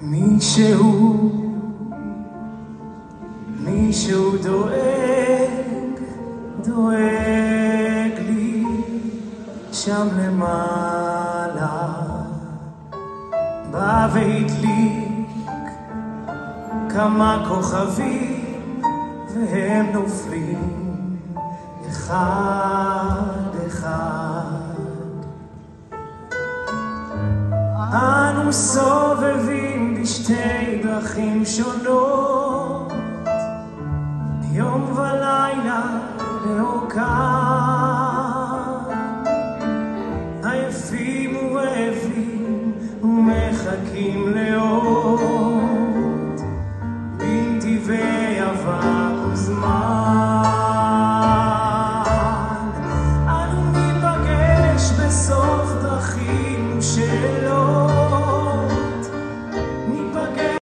מישהו דואג לי שם למעלה, בא והדליק כמה כוכבים והם נופלים אחד אחד. אנו סובבים בשתי דרכים שונות,